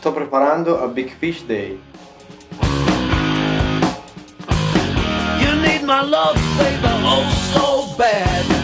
sto preparando a Big Fish Day. You need my love, baby, oh so bad.